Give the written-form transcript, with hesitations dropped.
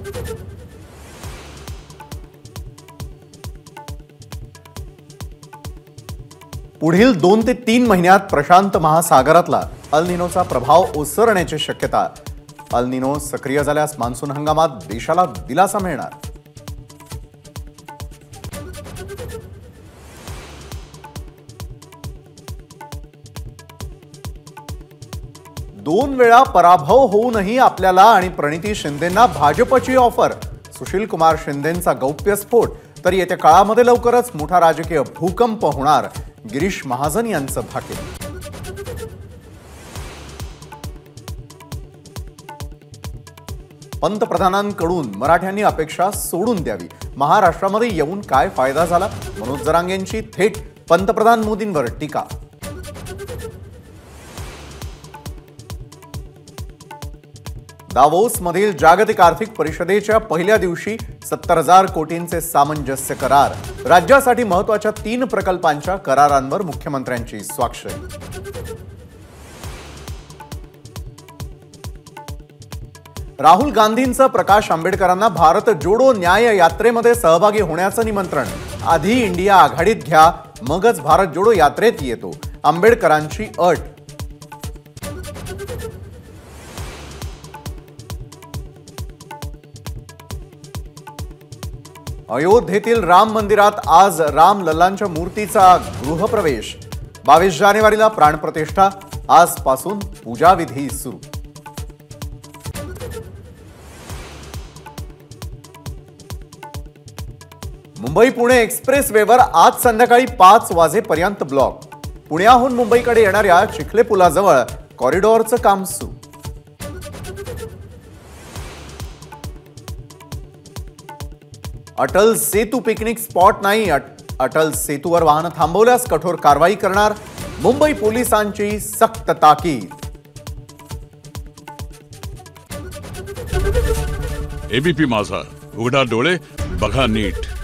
पुढील 2 ते 3 महिन्यात प्रशांत महासागरातला अल निनोचा प्रभाव ओसरण्याची शक्यता। अल निनो सक्रिय झाल्यास मान्सून हंगामात देशाला दिलासा मिळणार। दोन वेळा पराभव होऊनही आपल्याला आणि प्रणिती शिंदेंना भाजपची ऑफर। सुशील कुमार शिंदेंचा गौप्यस्फोट। तर येत्या काळामध्ये लवकरच मोठा राजकीय भूकंप होणार, गिरीश महाजन यांचं भाकीत। पंतप्रधानांकडून मराठ्यांनी अपेक्षा सोडून द्यावी। महाराष्ट्रामध्ये येऊन काय फायदा झाला? मनोज जरांगेंची थेट पंतप्रधान मोदींवर टीका। दावोस मधील जागतिक आर्थिक परिषदेच्या पहिल्या दिवशी 70,000 कोटींचे सामंजस्य करार। राज्यासाठी महत्त्वाच्या 3 प्रकल्पांच्या करारांवर मुख्यमंत्र्यांची स्वाक्षरी। राहुल गांधींचं प्रकाश आंबेडकरांना भारत जोडो न्याय यात्रेमध्ये सहभागी होण्याचं निमंत्रण। आधी इंडिया आघाडीत घ्या, मगच भारत जोडो यात्रेत येतो, आंबेडकरांची अट। अयोध्येतील राम मंदिरात आज राम लल्लांच्या मूर्तीचा गृहप्रवेश। 22 जानेवारीला प्राणप्रतिष्ठा, आजपासून पूजाविधी सुरू। मुंबई पुणे एक्सप्रेसवेवर आज संध्याकाळी 5 वाजेपर्यंत ब्लॉक। पुण्याहून मुंबईकडे येणाऱ्या चिखले पुलाजवळ कॉरिडॉरचं काम सुरू। अटल सेतू पिकनिक स्पॉट नाही, अटल सेतूवर वाहन थांबवल्यास कठोर कारवाई करणार, मुंबई पोलिसांची सक्त ताकीद। एबीपी माझा, उघडा डोळे बघा नीट।